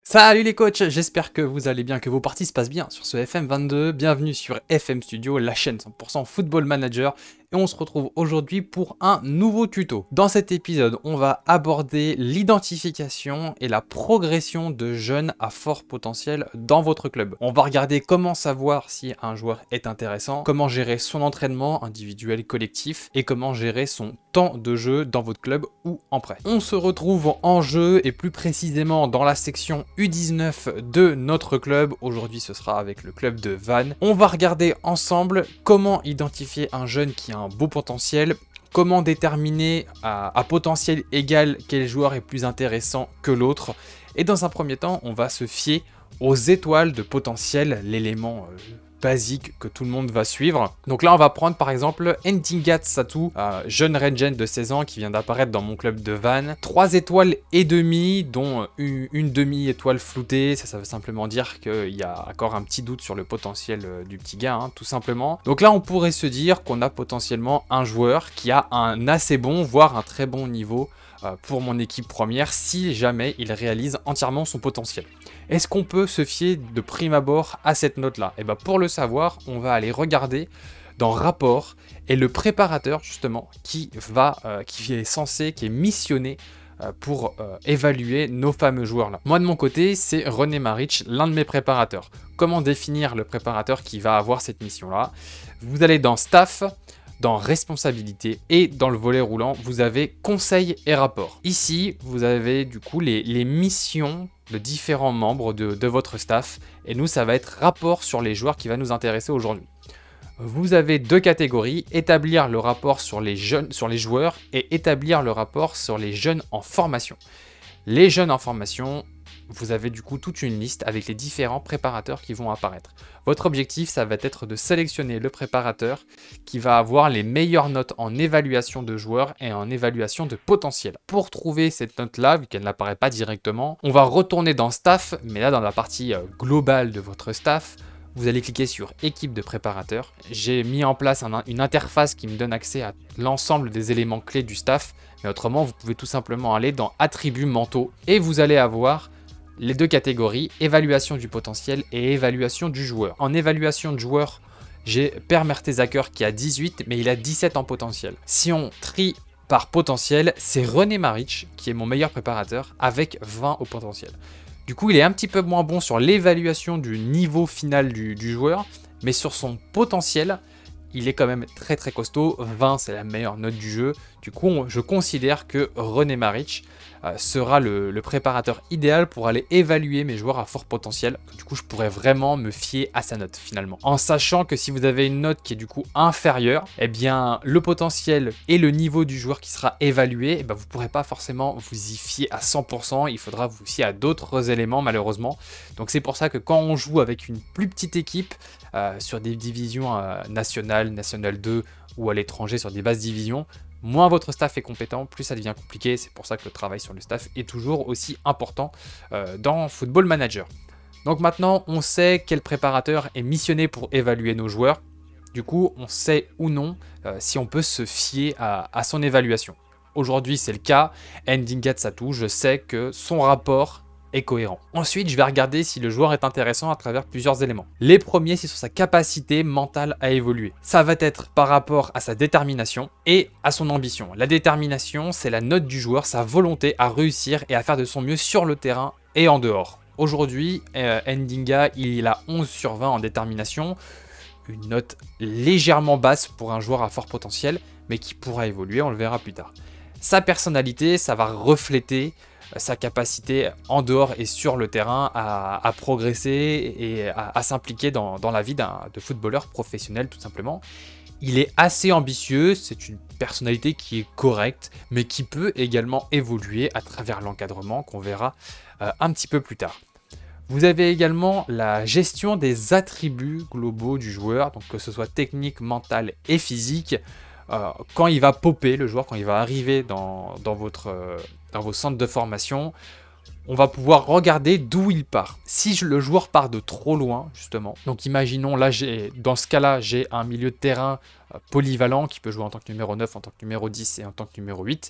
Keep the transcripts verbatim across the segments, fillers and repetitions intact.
Salut les coachs, j'espère que vous allez bien, que vos parties se passent bien sur ce F M vingt-deux. Bienvenue sur F M Studio, la chaîne cent pour cent Football Manager. Et on se retrouve aujourd'hui pour un nouveau tuto. Dans cet épisode, on va aborder l'identification et la progression de jeunes à fort potentiel dans votre club. On va regarder comment savoir si un joueur est intéressant, comment gérer son entraînement individuel, collectif, et comment gérer son temps de jeu dans votre club ou en prêt. On se retrouve en jeu et plus précisément dans la section U dix-neuf de notre club. Aujourd'hui, ce sera avec le club de Vannes. On va regarder ensemble comment identifier un jeune qui a un beau potentiel, comment déterminer à, à potentiel égal quel joueur est plus intéressant que l'autre. Et dans un premier temps, on va se fier aux étoiles de potentiel, l'élément euh, basique que tout le monde va suivre. Donc là, on va prendre par exemple Ndingat Satou, euh, jeune regen de seize ans qui vient d'apparaître dans mon club de Vannes. trois étoiles et demie, dont une, une demi-étoile floutée. Ça, ça veut simplement dire qu'il y a encore un petit doute sur le potentiel euh, du petit gars, hein, tout simplement. Donc là, on pourrait se dire qu'on a potentiellement un joueur qui a un assez bon, voire un très bon niveau euh, pour mon équipe première, si jamais il réalise entièrement son potentiel. Est-ce qu'on peut se fier de prime abord à cette note-là? Et bien pour le savoir, on va aller regarder dans rapport et le préparateur justement qui va, euh, qui est censé, qui est missionné euh, pour euh, évaluer nos fameux joueurs-là. Moi de mon côté, c'est René Maric, l'un de mes préparateurs. Comment définir le préparateur qui va avoir cette mission-là? Vous allez dans Staff, dans responsabilité et dans le volet roulant, vous avez conseil et rapport. Ici, vous avez du coup les, les missions de différents membres de, de votre staff et nous, ça va être rapport sur les joueurs qui va nous intéresser aujourd'hui. Vous avez deux catégories, établir le rapport sur les, jeunes, sur les joueurs et établir le rapport sur les jeunes en formation. Les jeunes en formation, vous avez du coup toute une liste avec les différents préparateurs qui vont apparaître. Votre objectif, ça va être de sélectionner le préparateur qui va avoir les meilleures notes en évaluation de joueurs et en évaluation de potentiel. Pour trouver cette note-là, vu qu'elle n'apparaît pas directement, on va retourner dans Staff, mais là dans la partie globale de votre staff, vous allez cliquer sur équipe de préparateurs. J'ai mis en place un, une interface qui me donne accès à l'ensemble des éléments clés du staff, mais autrement, vous pouvez tout simplement aller dans attributs mentaux et vous allez avoir les deux catégories, évaluation du potentiel et évaluation du joueur. En évaluation de joueur, j'ai Per Mertesacker qui a dix-huit, mais il a dix-sept en potentiel. Si on trie par potentiel, c'est René Maric qui est mon meilleur préparateur avec vingt au potentiel. Du coup, il est un petit peu moins bon sur l'évaluation du niveau final du, du joueur, mais sur son potentiel, il est quand même très très costaud. vingt, c'est la meilleure note du jeu. Du coup, on, je considère que René Maric euh, sera le, le préparateur idéal pour aller évaluer mes joueurs à fort potentiel. Du coup, je pourrais vraiment me fier à sa note finalement. En sachant que si vous avez une note qui est du coup inférieure, eh bien, le potentiel et le niveau du joueur qui sera évalué, eh bien, vous ne pourrez pas forcément vous y fier à cent pour cent. Il faudra vous fier à d'autres éléments malheureusement. Donc, c'est pour ça que quand on joue avec une plus petite équipe, euh, sur des divisions euh, nationales, National deux ou à l'étranger sur des basses divisions, moins votre staff est compétent, plus ça devient compliqué. C'est pour ça que le travail sur le staff est toujours aussi important euh, dans Football Manager. Donc maintenant, on sait quel préparateur est missionné pour évaluer nos joueurs. Du coup, on sait ou non euh, si on peut se fier à, à son évaluation. Aujourd'hui, c'est le cas. Ndingat Satou, je sais que son rapport est cohérent. Ensuite, je vais regarder si le joueur est intéressant à travers plusieurs éléments. Les premiers, c'est sur sa capacité mentale à évoluer. Ça va être par rapport à sa détermination et à son ambition. La détermination, c'est la note du joueur, sa volonté à réussir et à faire de son mieux sur le terrain et en dehors. Aujourd'hui, euh, Ndinga, il a onze sur vingt en détermination, une note légèrement basse pour un joueur à fort potentiel, mais qui pourra évoluer, on le verra plus tard. Sa personnalité, ça va refléter sa capacité en dehors et sur le terrain à, à progresser et à, à s'impliquer dans, dans la vie d'un de footballeur professionnel tout simplement. Il est assez ambitieux, c'est une personnalité qui est correcte, mais qui peut également évoluer à travers l'encadrement qu'on verra euh, un petit peu plus tard. Vous avez également la gestion des attributs globaux du joueur, donc que ce soit technique, mental et physique. Euh, quand il va popper, le joueur, quand il va arriver dans, dans, votre, euh, dans vos centres de formation, on va pouvoir regarder d'où il part. Si je, le joueur part de trop loin, justement, donc imaginons, là, dans ce cas-là, j'ai un milieu de terrain euh, polyvalent qui peut jouer en tant que numéro neuf, en tant que numéro dix et en tant que numéro huit.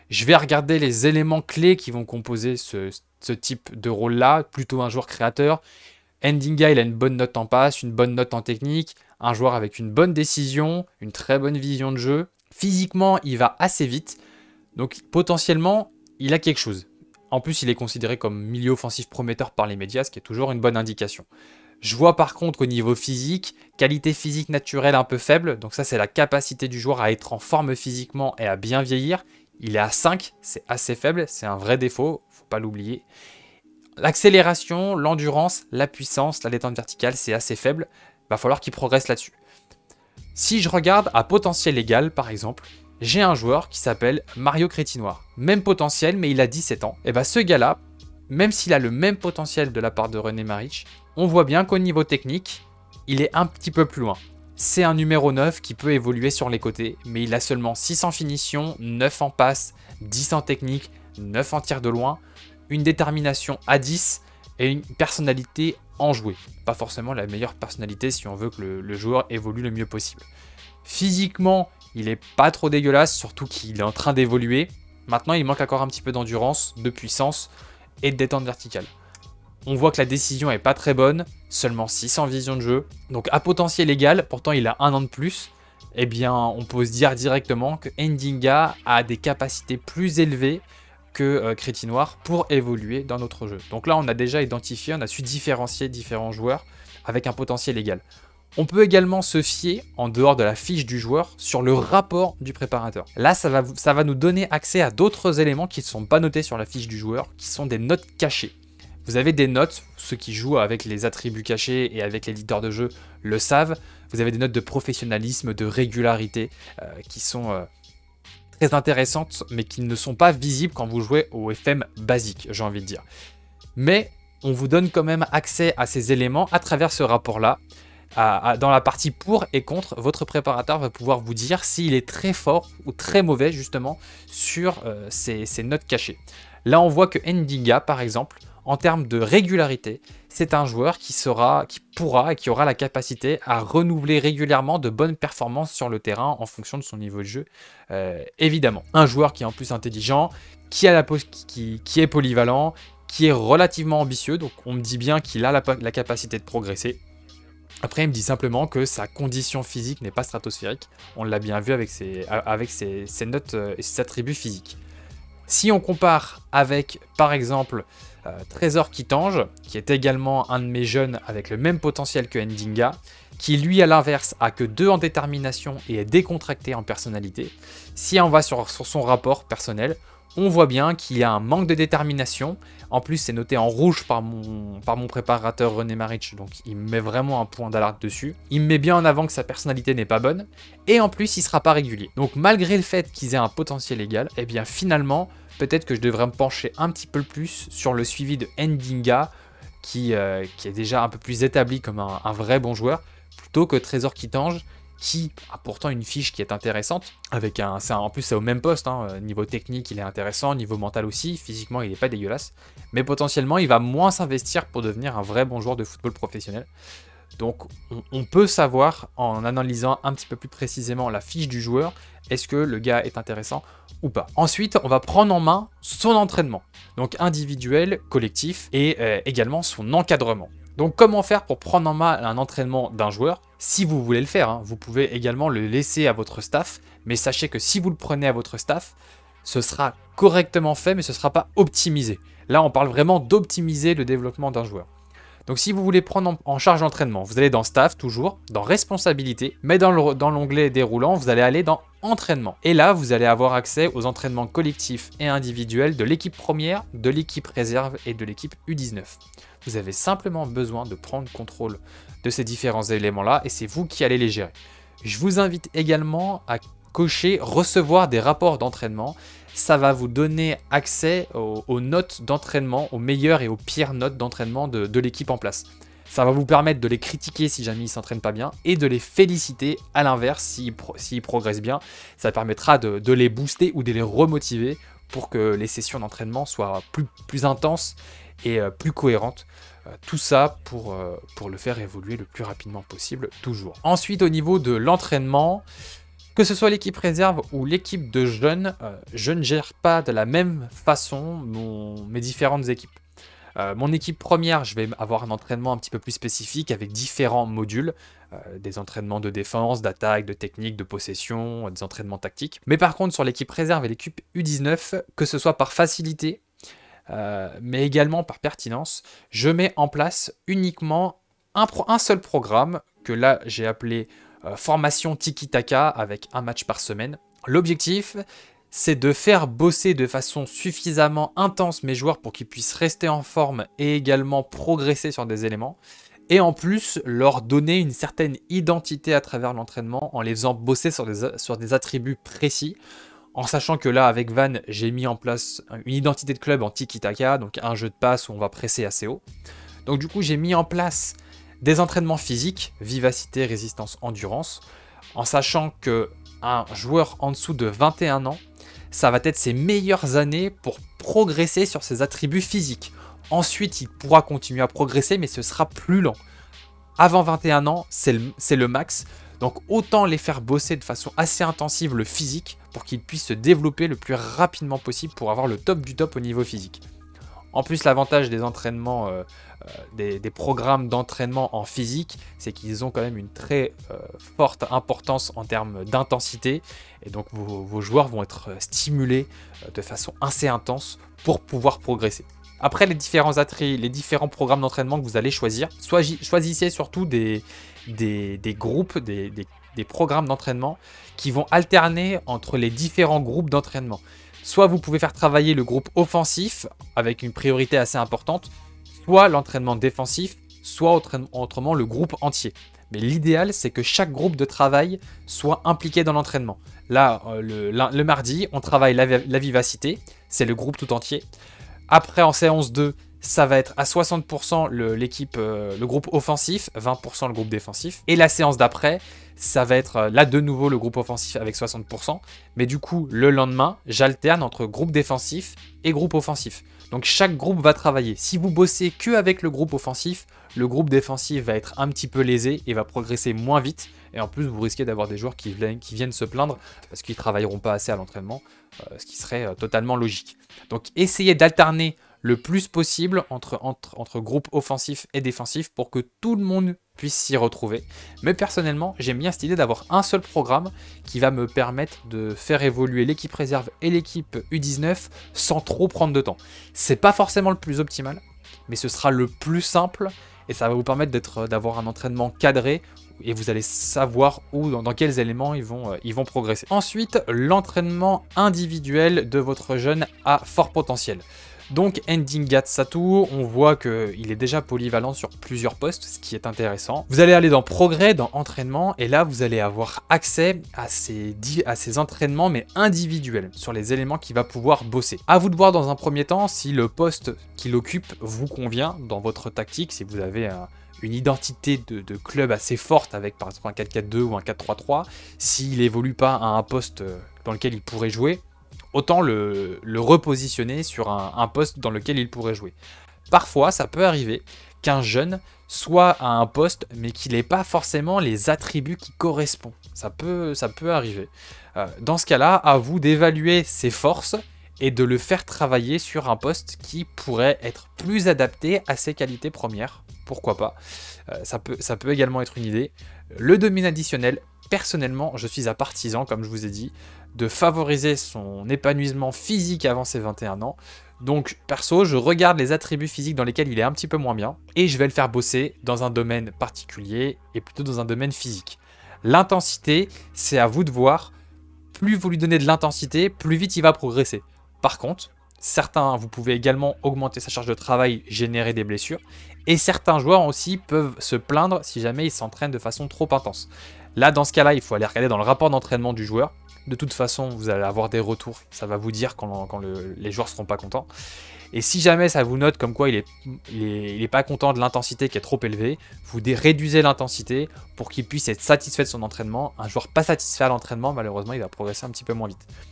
Je vais regarder les éléments clés qui vont composer ce, ce type de rôle-là, plutôt un joueur créateur. Ndinga, il a une bonne note en passe, une bonne note en technique, un joueur avec une bonne décision, une très bonne vision de jeu. Physiquement, il va assez vite, donc potentiellement, il a quelque chose. En plus, il est considéré comme milieu offensif prometteur par les médias, ce qui est toujours une bonne indication. Je vois par contre au niveau physique, qualité physique naturelle un peu faible, donc ça c'est la capacité du joueur à être en forme physiquement et à bien vieillir. Il est à cinq, c'est assez faible, c'est un vrai défaut, faut pas l'oublier. L'accélération, l'endurance, la puissance, la détente verticale, c'est assez faible. Il va falloir qu'il progresse là-dessus. Si je regarde à potentiel égal, par exemple, j'ai un joueur qui s'appelle Mario Crétinoir. Même potentiel, mais il a dix-sept ans. Et bien ce gars-là, même s'il a le même potentiel de la part de René Maric, on voit bien qu'au niveau technique, il est un petit peu plus loin. C'est un numéro neuf qui peut évoluer sur les côtés, mais il a seulement six en finition, neuf en passe, dix en technique, neuf en tir de loin, une détermination à dix et une personnalité enjouée. Pas forcément la meilleure personnalité si on veut que le, le joueur évolue le mieux possible. Physiquement, il est pas trop dégueulasse, surtout qu'il est en train d'évoluer. Maintenant, il manque encore un petit peu d'endurance, de puissance et de détente verticale. On voit que la décision est pas très bonne, seulement six en vision de jeu. Donc à potentiel égal, pourtant il a un an de plus, eh bien on peut se dire directement que Ndinga a des capacités plus élevées que euh, Crétinoir pour évoluer dans notre jeu. Donc là on a déjà identifié, on a su différencier différents joueurs avec un potentiel égal. On peut également se fier, en dehors de la fiche du joueur, sur le rapport du préparateur. Là, ça va, ça va nous donner accès à d'autres éléments qui ne sont pas notés sur la fiche du joueur, qui sont des notes cachées. Vous avez des notes, ceux qui jouent avec les attributs cachés et avec l'éditeur de jeu le savent. Vous avez des notes de professionnalisme, de régularité, euh, qui sont euh, très intéressantes, mais qui ne sont pas visibles quand vous jouez au F M basique, j'ai envie de dire. Mais on vous donne quand même accès à ces éléments à travers ce rapport-là. À, à, dans la partie pour et contre, votre préparateur va pouvoir vous dire s'il est très fort ou très mauvais justement sur euh, ces, ces notes cachées. Là, on voit que Ndinga, par exemple, en termes de régularité, c'est un joueur qui, sera, qui pourra et qui aura la capacité à renouveler régulièrement de bonnes performances sur le terrain en fonction de son niveau de jeu, euh, évidemment. Un joueur qui est en plus intelligent, qui, a la qui, qui est polyvalent, qui est relativement ambitieux, donc on me dit bien qu'il a la, la capacité de progresser. Après, il me dit simplement que sa condition physique n'est pas stratosphérique. On l'a bien vu avec ses, avec ses, ses notes et ses attributs physiques. Si on compare avec, par exemple, euh, Trésor Kitange, qui est également un de mes jeunes avec le même potentiel que Ndinga, qui lui, à l'inverse, a que deux en détermination et est décontracté en personnalité, si on va sur, sur son rapport personnel, on voit bien qu'il y a un manque de détermination. En plus, c'est noté en rouge par mon, par mon préparateur René Maric, donc il me met vraiment un point d'alerte dessus. Il me met bien en avant que sa personnalité n'est pas bonne, et en plus, il ne sera pas régulier. Donc malgré le fait qu'ils aient un potentiel égal, eh bien finalement, peut-être que je devrais me pencher un petit peu plus sur le suivi de Ndinga, qui, euh, qui est déjà un peu plus établi comme un, un vrai bon joueur, plutôt que Trésor Kitange, qui a pourtant une fiche qui est intéressante, avec un, un en plus c'est au même poste, hein, niveau technique il est intéressant, niveau mental aussi, physiquement il n'est pas dégueulasse, mais potentiellement il va moins s'investir pour devenir un vrai bon joueur de football professionnel. Donc on, on peut savoir en analysant un petit peu plus précisément la fiche du joueur, est-ce que le gars est intéressant ou pas. Ensuite on va prendre en main son entraînement, donc individuel, collectif et euh, également son encadrement. Donc comment faire pour prendre en main un entraînement d'un joueur? Si vous voulez le faire, hein, vous pouvez également le laisser à votre staff, mais sachez que si vous le prenez à votre staff, ce sera correctement fait, mais ce ne sera pas optimisé. Là, on parle vraiment d'optimiser le développement d'un joueur. Donc si vous voulez prendre en charge l'entraînement, vous allez dans staff toujours, dans responsabilité, mais dans l'onglet déroulant, vous allez aller dans entraînement. Et là, vous allez avoir accès aux entraînements collectifs et individuels de l'équipe première, de l'équipe réserve et de l'équipe U dix-neuf. Vous avez simplement besoin de prendre contrôle de ces différents éléments-là et c'est vous qui allez les gérer. Je vous invite également à cocher « Recevoir des rapports d'entraînement ». Ça va vous donner accès aux, aux notes d'entraînement, aux meilleures et aux pires notes d'entraînement de, de l'équipe en place. Ça va vous permettre de les critiquer si jamais ils ne s'entraînent pas bien et de les féliciter à l'inverse s'ils pro, s'ils progressent bien. Ça permettra de, de les booster ou de les remotiver pour que les sessions d'entraînement soient plus, plus intenses et euh, plus cohérentes. Euh, tout ça pour, euh, pour le faire évoluer le plus rapidement possible, toujours. Ensuite, au niveau de l'entraînement, Que ce soit l'équipe réserve ou l'équipe de jeunes, euh, je ne gère pas de la même façon mon, mes différentes équipes. Euh, mon équipe première, je vais avoir un entraînement un petit peu plus spécifique avec différents modules, euh, des entraînements de défense, d'attaque, de technique, de possession, des entraînements tactiques. Mais par contre, sur l'équipe réserve et l'équipe U dix-neuf, que ce soit par facilité, euh, mais également par pertinence, je mets en place uniquement un, pro un seul programme que là j'ai appelé euh, formation tiki-taka avec un match par semaine. L'objectif, c'est de faire bosser de façon suffisamment intense mes joueurs pour qu'ils puissent rester en forme et également progresser sur des éléments. Et en plus, leur donner une certaine identité à travers l'entraînement en les faisant bosser sur des, sur des attributs précis. En sachant que là, avec Van, j'ai mis en place une identité de club en tiki-taka, donc un jeu de passe où on va presser assez haut. Donc du coup, j'ai mis en place des entraînements physiques, vivacité, résistance, endurance, en sachant qu'un joueur en dessous de vingt et un ans, ça va être ses meilleures années pour progresser sur ses attributs physiques. Ensuite, il pourra continuer à progresser, mais ce sera plus lent. Avant vingt et un ans, c'est le, c'est le max. Donc autant les faire bosser de façon assez intensive le physique pour qu'ils puissent se développer le plus rapidement possible pour avoir le top du top au niveau physique. En plus, l'avantage des entraînements, euh, euh, des, des programmes d'entraînement en physique, c'est qu'ils ont quand même une très euh, forte importance en termes d'intensité. Et donc, vos, vos joueurs vont être stimulés euh, de façon assez intense pour pouvoir progresser. Après, les différents attraits, les différents programmes d'entraînement que vous allez choisir, soit choisissez surtout des, des, des groupes, des, des, des programmes d'entraînement qui vont alterner entre les différents groupes d'entraînement. Soit vous pouvez faire travailler le groupe offensif avec une priorité assez importante, soit l'entraînement défensif, soit autrement le groupe entier. Mais l'idéal, c'est que chaque groupe de travail soit impliqué dans l'entraînement. Là, le, le mardi, on travaille la, la vivacité, c'est le groupe tout entier. Après, en séance deux, ça va être à soixante pour cent l'équipe, euh, le groupe offensif, vingt pour cent le groupe défensif. Et la séance d'après, ça va être euh, là de nouveau le groupe offensif avec soixante pour cent. Mais du coup, le lendemain, j'alterne entre groupe défensif et groupe offensif. Donc chaque groupe va travailler. Si vous bossez que avec le groupe offensif, le groupe défensif va être un petit peu lésé et va progresser moins vite. Et en plus, vous risquez d'avoir des joueurs qui viennent, qui viennent se plaindre parce qu'ils ne travailleront pas assez à l'entraînement, euh, ce qui serait euh, totalement logique. Donc essayez d'alterner le plus possible entre, entre, entre groupe offensif et défensif pour que tout le monde puisse s'y retrouver. Mais personnellement, j'aime bien cette idée d'avoir un seul programme qui va me permettre de faire évoluer l'équipe réserve et l'équipe U dix-neuf sans trop prendre de temps. C'est pas forcément le plus optimal, mais ce sera le plus simple et ça va vous permettre d'être, d'avoir un entraînement cadré et vous allez savoir où, dans, dans quels éléments ils vont, euh, ils vont progresser. Ensuite, l'entraînement individuel de votre jeune à fort potentiel. Donc Ndinga Satu, on voit qu'il est déjà polyvalent sur plusieurs postes, ce qui est intéressant. Vous allez aller dans progrès, dans entraînement, et là vous allez avoir accès à ces, à ces entraînements, mais individuels, sur les éléments qu'il va pouvoir bosser. À vous de voir dans un premier temps si le poste qu'il occupe vous convient dans votre tactique, si vous avez un, une identité de, de club assez forte avec par exemple un quatre quatre deux ou un quatre trois trois, s'il évolue pas à un poste dans lequel il pourrait jouer, autant le, le repositionner sur un, un poste dans lequel il pourrait jouer. Parfois, ça peut arriver qu'un jeune soit à un poste, mais qu'il n'ait pas forcément les attributs qui correspondent. Ça peut, ça peut arriver. Euh, dans ce cas-là, à vous d'évaluer ses forces et de le faire travailler sur un poste qui pourrait être plus adapté à ses qualités premières. Pourquoi pas. Euh, ça peut, ça peut également être une idée. Le domaine additionnel, personnellement, je suis un partisan, comme je vous ai dit, de favoriser son épanouissement physique avant ses vingt et un ans. Donc, perso, je regarde les attributs physiques dans lesquels il est un petit peu moins bien et je vais le faire bosser dans un domaine particulier et plutôt dans un domaine physique. L'intensité, c'est à vous de voir. Plus vous lui donnez de l'intensité, plus vite il va progresser. Par contre, certains, vous pouvez également augmenter sa charge de travail, générer des blessures. Et certains joueurs aussi peuvent se plaindre si jamais ils s'entraînent de façon trop intense. Là, dans ce cas-là, il faut aller regarder dans le rapport d'entraînement du joueur. De toute façon, vous allez avoir des retours. Ça va vous dire quand, quand le, les joueurs ne seront pas contents. Et si jamais ça vous note comme quoi il n'est il est, il est pas content de l'intensité qui est trop élevée, vous réduisez l'intensité pour qu'il puisse être satisfait de son entraînement. Un joueur pas satisfait à l'entraînement, malheureusement, il va progresser un petit peu moins vite.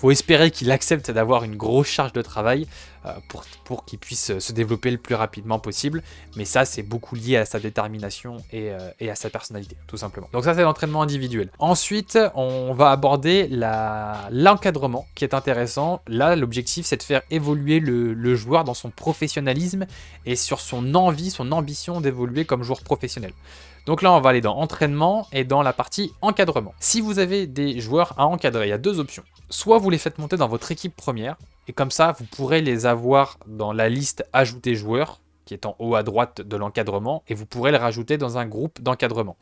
faut espérer qu'il accepte d'avoir une grosse charge de travail euh, pour, pour qu'il puisse se développer le plus rapidement possible. Mais ça, c'est beaucoup lié à sa détermination et, euh, et à sa personnalité, tout simplement. Donc ça, c'est l'entraînement individuel. Ensuite, on va aborder l'encadrement, qui est intéressant. Là, l'objectif, c'est de faire évoluer le, le joueur dans son professionnalisme et sur son envie, son ambition d'évoluer comme joueur professionnel. Donc là, on va aller dans entraînement et dans la partie encadrement. Si vous avez des joueurs à encadrer, il y a deux options. Soit vous les faites monter dans votre équipe première, et comme ça, vous pourrez les avoir dans la liste ajouter joueurs, qui est en haut à droite de l'encadrement, et vous pourrez les rajouter dans un groupe d'encadrement.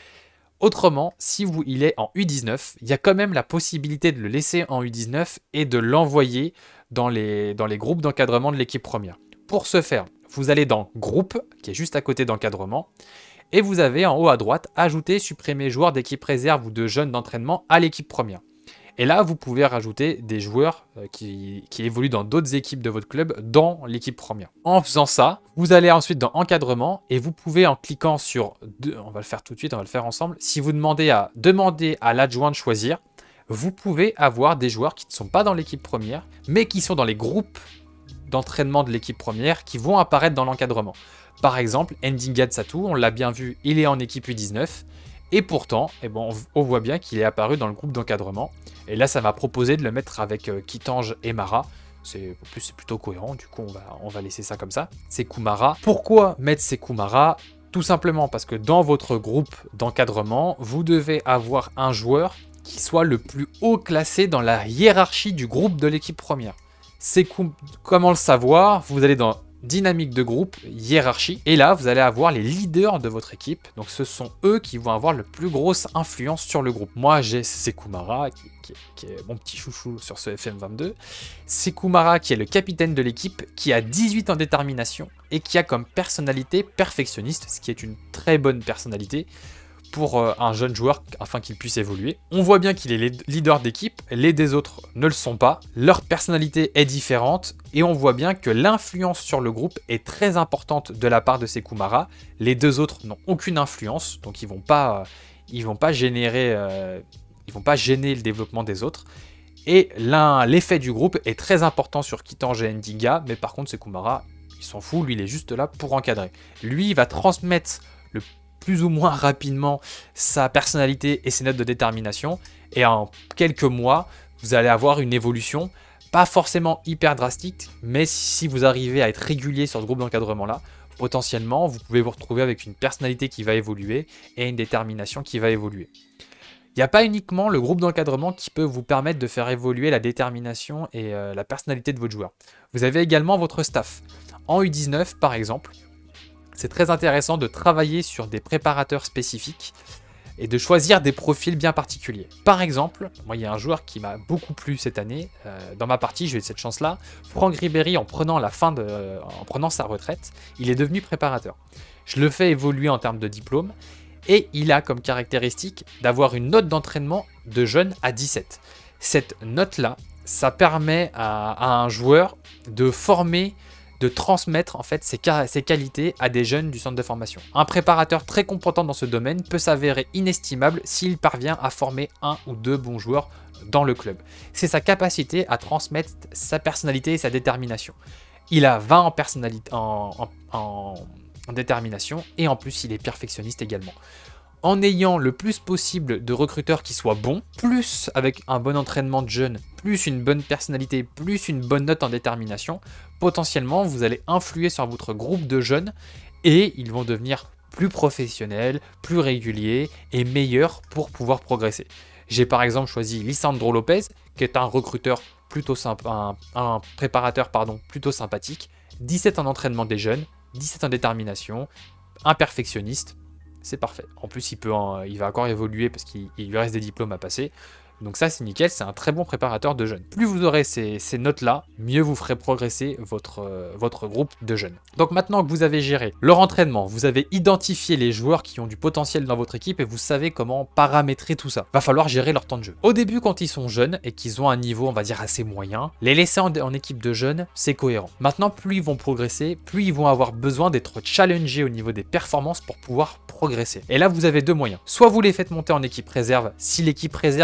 Autrement, si vous, il est en U dix-neuf, il y a quand même la possibilité de le laisser en U dix-neuf et de l'envoyer dans les, dans les groupes d'encadrement de l'équipe première. Pour ce faire, vous allez dans groupe, qui est juste à côté d'encadrement, et vous avez en haut à droite, ajouter, supprimer joueurs d'équipe réserve ou de jeunes d'entraînement à l'équipe première. Et là, vous pouvez rajouter des joueurs qui, qui évoluent dans d'autres équipes de votre club dans l'équipe première. En faisant ça, vous allez ensuite dans encadrement et vous pouvez, en cliquant sur, deux, on va le faire tout de suite, on va le faire ensemble, si vous demandez à demander à l'adjoint de choisir, vous pouvez avoir des joueurs qui ne sont pas dans l'équipe première, mais qui sont dans les groupes d'entraînement de l'équipe première qui vont apparaître dans l'encadrement. Par exemple, Ndinga Satou, on l'a bien vu, il est en équipe U dix-neuf. Et pourtant, eh ben, on voit bien qu'il est apparu dans le groupe d'encadrement. Et là, ça m'a proposé de le mettre avec euh, Kitange et Mara. En plus, c'est plutôt cohérent. Du coup, on va, on va laisser ça comme ça. Sekou Mara. Pourquoi mettre Sekou Mara? Tout simplement parce que dans votre groupe d'encadrement, vous devez avoir un joueur qui soit le plus haut classé dans la hiérarchie du groupe de l'équipe première. Sekou, comment le savoir? Vous allez dans dynamique de groupe, hiérarchie, et là vous allez avoir les leaders de votre équipe, donc ce sont eux qui vont avoir le plus grosse influence sur le groupe. Moi j'ai Sekou Mara qui, qui, qui est mon petit chouchou sur ce F M vingt-deux, Sekou Mara qui est le capitaine de l'équipe, qui a dix-huit en détermination et qui a comme personnalité perfectionniste, ce qui est une très bonne personnalité pour euh, un jeune joueur afin qu'il puisse évoluer. On voit bien qu'il est leader d'équipe, les des autres ne le sont pas, leur personnalité est différente et on voit bien que l'influence sur le groupe est très importante de la part de Sekou Mara. Les deux autres n'ont aucune influence, donc ils vont pas, euh, ils vont pas générer, euh, ils vont pas gêner le développement des autres. Et l'effet du groupe est très important sur Kitange et Ndinga, mais par contre Sekou Mara, il s'en fout, lui il est juste là pour encadrer. Lui il va transmettre le plus ou moins rapidement sa personnalité et ses notes de détermination, et en quelques mois vous allez avoir une évolution pas forcément hyper drastique, mais si vous arrivez à être régulier sur ce groupe d'encadrement là, potentiellement vous pouvez vous retrouver avec une personnalité qui va évoluer et une détermination qui va évoluer. Il n'y a pas uniquement le groupe d'encadrement qui peut vous permettre de faire évoluer la détermination et euh, la personnalité de votre joueur. Vous avez également votre staff. En U dix-neuf par exemple, c'est très intéressant de travailler sur des préparateurs spécifiques et de choisir des profils bien particuliers. Par exemple, moi il y a un joueur qui m'a beaucoup plu cette année, euh, dans ma partie j'ai eu cette chance-là, Franck Ribéry en prenant, la fin de, euh, en prenant sa retraite, il est devenu préparateur. Je le fais évoluer en termes de diplôme et il a comme caractéristique d'avoir une note d'entraînement de jeune à dix-sept. Cette note-là, ça permet à, à un joueur de former, de transmettre en fait ses, ses qualités à des jeunes du centre de formation. Un préparateur très compétent dans ce domaine peut s'avérer inestimable s'il parvient à former un ou deux bons joueurs dans le club. C'est sa capacité à transmettre sa personnalité et sa détermination. Il a vingt en, personnalité, en, en, en, en détermination et en plus il est perfectionniste également. En ayant le plus possible de recruteurs qui soient bons, plus avec un bon entraînement de jeunes, plus une bonne personnalité, plus une bonne note en détermination, potentiellement vous allez influer sur votre groupe de jeunes et ils vont devenir plus professionnels, plus réguliers et meilleurs pour pouvoir progresser. J'ai par exemple choisi Lisandro Lopez, qui est un recruteur plutôt sympa, un, un préparateur pardon, plutôt sympathique, dix-sept en entraînement des jeunes, dix-sept en détermination, un perfectionniste. C'est parfait. En plus, il, peut en, il va encore évoluer parce qu'il lui reste des diplômes à passer. Donc ça, c'est nickel. C'est un très bon préparateur de jeunes. Plus vous aurez ces, ces notes-là, mieux vous ferez progresser votre, euh, votre groupe de jeunes. Donc maintenant que vous avez géré leur entraînement, vous avez identifié les joueurs qui ont du potentiel dans votre équipe et vous savez comment paramétrer tout ça. Va falloir gérer leur temps de jeu. Au début, quand ils sont jeunes et qu'ils ont un niveau, on va dire, assez moyen, les laisser en, en équipe de jeunes, c'est cohérent. Maintenant, plus ils vont progresser, plus ils vont avoir besoin d'être challengés au niveau des performances pour pouvoir progresser. Et là, vous avez deux moyens. Soit vous les faites monter en équipe réserve, si l'équipe réserve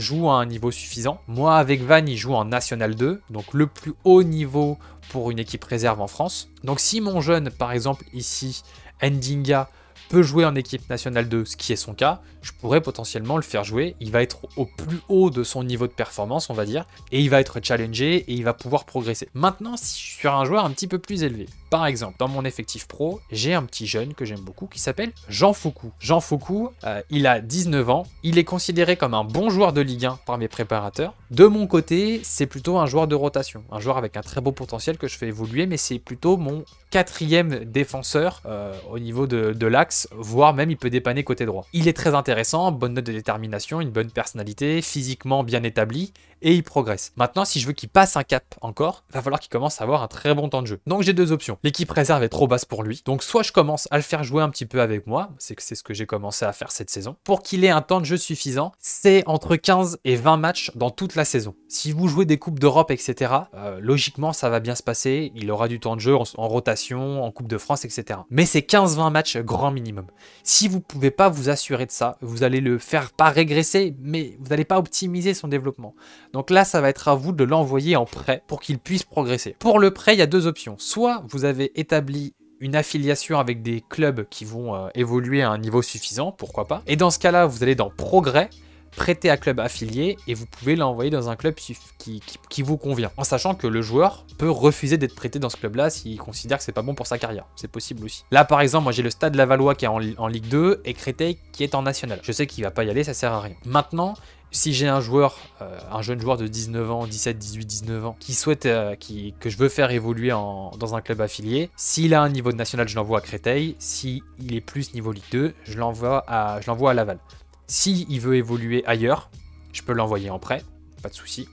joue à un niveau suffisant. Moi, avec Van, il joue en National deux, donc le plus haut niveau pour une équipe réserve en France. Donc si mon jeune, par exemple ici, Ndinga, peut jouer en équipe nationale deux, ce qui est son cas, je pourrais potentiellement le faire jouer. Il va être au plus haut de son niveau de performance, on va dire, et il va être challengé et il va pouvoir progresser. Maintenant, si je suis sur un joueur un petit peu plus élevé, par exemple, dans mon effectif pro, j'ai un petit jeune que j'aime beaucoup qui s'appelle Jean Foucault. Jean Foucault, euh, il a dix-neuf ans, il est considéré comme un bon joueur de Ligue un par mes préparateurs. De mon côté, c'est plutôt un joueur de rotation, un joueur avec un très beau potentiel que je fais évoluer, mais c'est plutôt mon quatrième défenseur euh, au niveau de, de l'axe, voire même il peut dépanner côté droit. Il est très intéressant, bonne note de détermination, une bonne personnalité, physiquement bien établi, et il progresse. Maintenant, si je veux qu'il passe un cap encore, il va falloir qu'il commence à avoir un très bon temps de jeu. Donc j'ai deux options. L'équipe réserve est trop basse pour lui, donc soit je commence à le faire jouer un petit peu avec moi, c'est c'est ce que j'ai commencé à faire cette saison, pour qu'il ait un temps de jeu suffisant, c'est entre quinze et vingt matchs dans toute la saison. Si vous jouez des Coupes d'Europe, et cetera, euh, logiquement ça va bien se passer, il aura du temps de jeu en, en rotation, en Coupe de France, et cetera. Mais c'est quinze vingt matchs grand minimum. Si vous ne pouvez pas vous assurer de ça, vous allez le faire pas régresser, mais vous n'allez pas optimiser son développement. Donc là, ça va être à vous de l'envoyer en prêt pour qu'il puisse progresser. Pour le prêt, il y a deux options. Soit vous avez établi une affiliation avec des clubs qui vont euh, évoluer à un niveau suffisant, pourquoi pas. Et dans ce cas-là, vous allez dans Progrès, prêter à club affilié et vous pouvez l'envoyer dans un club qui, qui, qui vous convient. En sachant que le joueur peut refuser d'être prêté dans ce club-là s'il considère que c'est pas bon pour sa carrière. C'est possible aussi. Là, par exemple, moi j'ai le Stade Lavallois qui est en, en Ligue deux et Créteil qui est en National. Je sais qu'il va pas y aller, ça sert à rien. Maintenant, si j'ai un joueur, euh, un jeune joueur de dix-neuf ans, dix-sept, dix-huit, dix-neuf ans, qui souhaite, euh, qui, que je veux faire évoluer en, dans un club affilié, s'il a un niveau de national, je l'envoie à Créteil. S'il est plus niveau Ligue deux, je l'envoie à, je l'envoie à Laval. S'il veut évoluer ailleurs, je peux l'envoyer en prêt, pas de souci.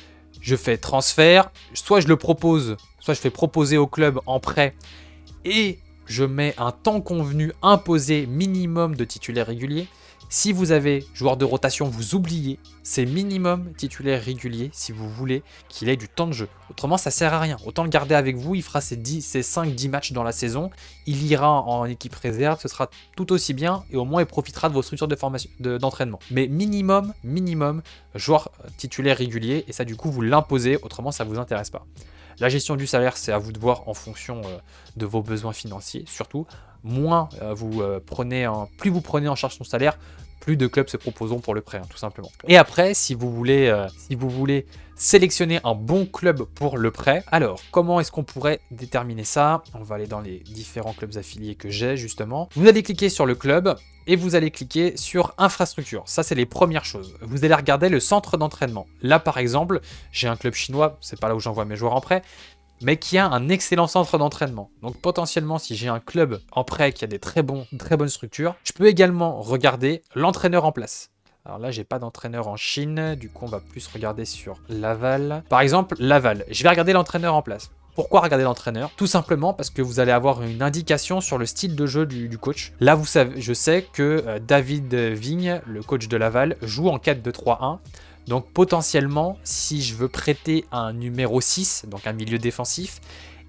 Je fais transfert, soit je le propose, soit je fais proposer au club en prêt et je mets un temps convenu imposé minimum de titulaires réguliers. Si vous avez joueur de rotation, vous oubliez, c'est minimum titulaire régulier si vous voulez qu'il ait du temps de jeu. Autrement, ça sert à rien. Autant le garder avec vous, il fera ses, ses cinq dix matchs dans la saison, il ira en équipe réserve, ce sera tout aussi bien et au moins il profitera de vos structures de formation, de, d'entraînement. Mais minimum, minimum, joueur titulaire régulier et ça du coup vous l'imposez, autrement ça ne vous intéresse pas. La gestion du salaire, c'est à vous de voir en fonction euh, de vos besoins financiers, surtout. Moins euh, vous euh, prenez en, plus vous prenez en charge son salaire, plus de clubs se proposeront pour le prêt, hein, tout simplement. Et après, si vous voulez, euh, si vous voulez sélectionner un bon club pour le prêt, alors comment est-ce qu'on pourrait déterminer ça? On va aller dans les différents clubs affiliés que j'ai justement. Vous allez cliquer sur le club et vous allez cliquer sur infrastructure. Ça, c'est les premières choses. Vous allez regarder le centre d'entraînement. Là, par exemple, j'ai un club chinois, c'est pas là où j'envoie mes joueurs en prêt, mais qui a un excellent centre d'entraînement. Donc potentiellement, si j'ai un club en prêt qui a des très, bons, très bonnes structures, je peux également regarder l'entraîneur en place. Alors là, j'ai pas d'entraîneur en Chine, du coup, on va plus regarder sur Laval. Par exemple, Laval, je vais regarder l'entraîneur en place. Pourquoi regarder l'entraîneur? Tout simplement parce que vous allez avoir une indication sur le style de jeu du, du coach. Là, vous savez, je sais que euh, David Vigne, le coach de Laval, joue en quatre deux trois un. Donc potentiellement, si je veux prêter un numéro six, donc un milieu défensif,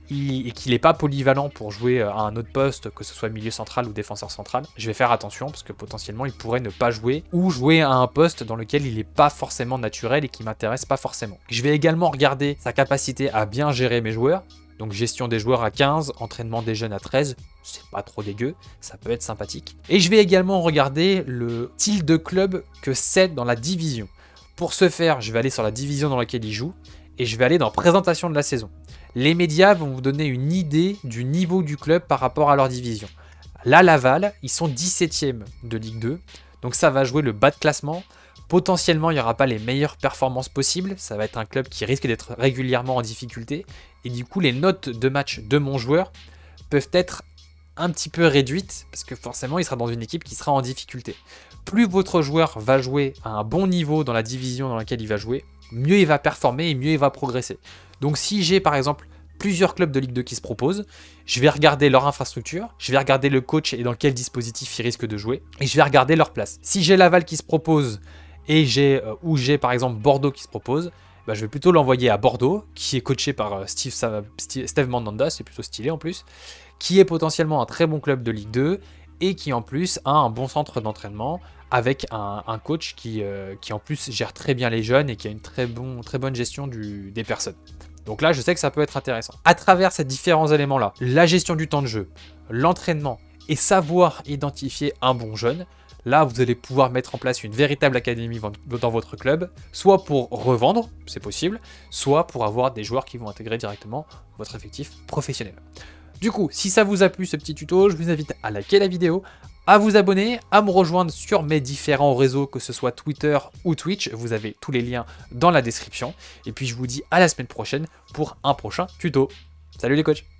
et qu'il n'est pas polyvalent pour jouer à un autre poste, que ce soit milieu central ou défenseur central, je vais faire attention parce que potentiellement il pourrait ne pas jouer ou jouer à un poste dans lequel il n'est pas forcément naturel et qui m'intéresse pas forcément. Je vais également regarder sa capacité à bien gérer mes joueurs. Donc gestion des joueurs à quinze, entraînement des jeunes à treize, c'est pas trop dégueu, ça peut être sympathique. Et je vais également regarder le style de club que c'est dans la division. Pour ce faire, je vais aller sur la division dans laquelle il joue et je vais aller dans présentation de la saison. Les médias vont vous donner une idée du niveau du club par rapport à leur division. Là, Laval, ils sont dix-septième de Ligue deux, donc ça va jouer le bas de classement. Potentiellement, il n'y aura pas les meilleures performances possibles. Ça va être un club qui risque d'être régulièrement en difficulté. Et du coup, les notes de match de mon joueur peuvent être un petit peu réduites parce que forcément, il sera dans une équipe qui sera en difficulté. Plus votre joueur va jouer à un bon niveau dans la division dans laquelle il va jouer, mieux il va performer et mieux il va progresser. Donc si j'ai par exemple plusieurs clubs de Ligue deux qui se proposent, je vais regarder leur infrastructure, je vais regarder le coach et dans quel dispositif il risque de jouer, et je vais regarder leur place. Si j'ai Laval qui se propose, et j'ai euh, ou j'ai par exemple Bordeaux qui se propose, bah, je vais plutôt l'envoyer à Bordeaux, qui est coaché par euh, Steve, Steve Mandanda, c'est plutôt stylé en plus, qui est potentiellement un très bon club de Ligue deux, et qui en plus a un bon centre d'entraînement avec un, un coach qui, euh, qui en plus gère très bien les jeunes et qui a une très, bon, très bonne gestion du, des personnes. Donc là, je sais que ça peut être intéressant. À travers ces différents éléments-là, la gestion du temps de jeu, l'entraînement et savoir identifier un bon jeune, là, vous allez pouvoir mettre en place une véritable académie dans votre club, soit pour revendre, c'est possible, soit pour avoir des joueurs qui vont intégrer directement votre effectif professionnel. Du coup, si ça vous a plu ce petit tuto, je vous invite à liker la vidéo, à vous abonner, à me rejoindre sur mes différents réseaux, que ce soit Twitter ou Twitch. Vous avez tous les liens dans la description. Et puis je vous dis à la semaine prochaine pour un prochain tuto. Salut les coachs!